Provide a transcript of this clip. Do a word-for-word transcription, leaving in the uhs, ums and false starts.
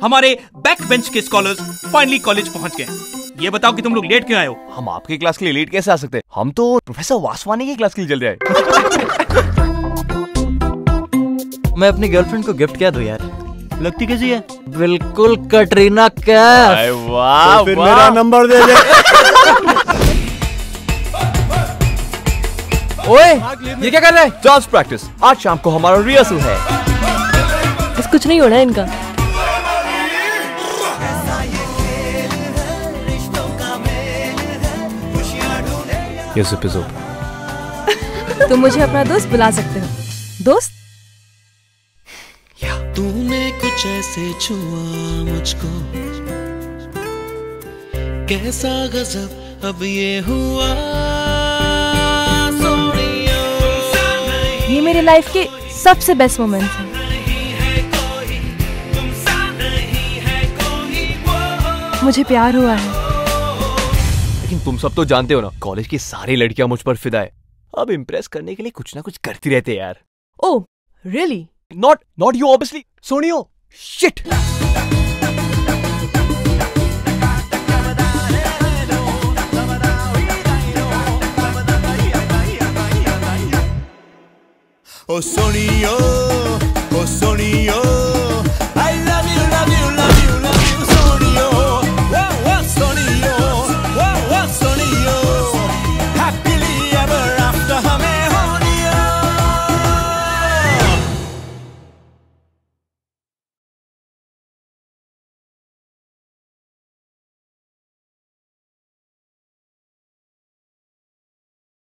हमारे back bench के scholars finally college पहुंच गए। ये बताओ कि तुम लोग लेट क्यों आए हो? हम आपकी क्लास के लिए लेट कैसे आ सकते हैं? हम तो प्रोफेसर वासवानी की क्लास के लिए चल रहे हैं। मैं अपनी गर्लफ्रेंड को गिफ्ट क्या दूं यार? लगती कैसी है? बिल्कुल कटरीना कैफ। वाह, तो फिर मेरा नंबर दे दे। ओए, ये क्या कर रहा है? Dance practice. आज शाम को हमारा रिहर्सल है। बस कुछ नहीं होना है इनका। Yes, episode. तुम मुझे अपना दोस्त बुला सकते हो। दोस्त? तूने कुछ ऐसे छुआ मुझको, कैसा गजब अब ये हुआ। ये मेरे लाइफ के सबसे बेस्ट मोमेंट्स हैं। मुझे प्यार हुआ है। लेकिन तुम सब तो जानते हो ना, कॉलेज की सारी लड़कियां मुझ पर फिदा है। अब इम्प्रेस करने के लिए कुछ ना कुछ करती रहते यार। Oh, really? Not not you obviously. सोनियो, शिट। ओ सोनियो, ओ सोनियो।